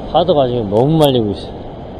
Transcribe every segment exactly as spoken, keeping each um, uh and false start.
파도가 지금 너무 말리고 있어.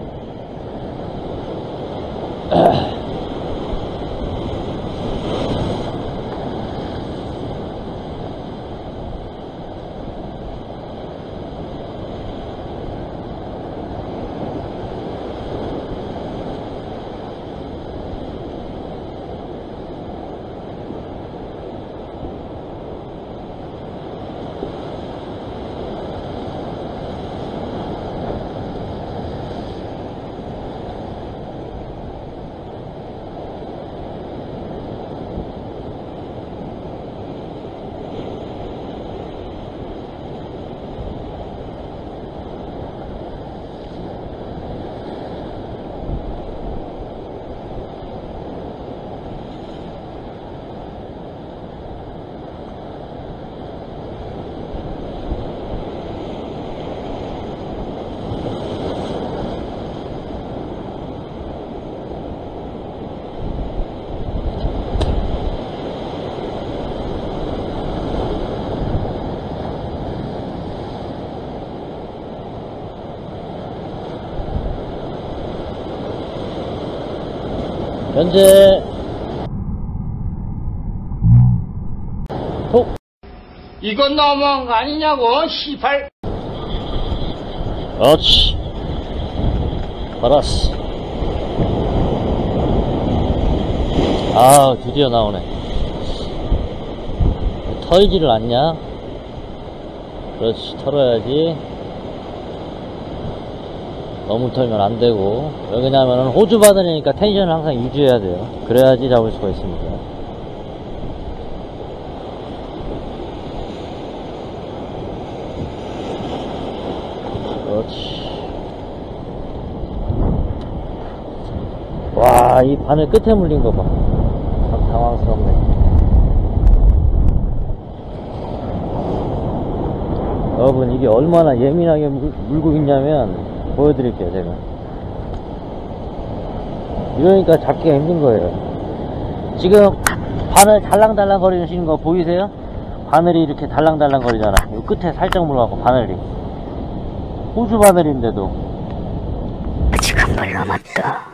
현재 톡 이건 너무한 거 아니냐고 시팔. 그렇지. 알았어. 아 드디어 나오네. 털지를 않냐? 그렇지, 털어야지. 너무 털면 안 되고. 왜 그러냐면은 호주 바늘이니까 텐션을 항상 유지해야 돼요. 그래야지 잡을 수가 있습니다. 그렇지. 와, 이 바늘 끝에 물린 거 봐. 참 당황스럽네. 여러분, 이게 얼마나 예민하게 물, 물고 있냐면 보여드릴게요. 제가 이러니까 잡기가 힘든 거예요. 지금 바늘 달랑달랑 거리시는 거 보이세요? 바늘이 이렇게 달랑달랑 거리잖아. 이 끝에 살짝 물어갖고 바늘이 호주 바늘인데도 아직 한 발 남았다.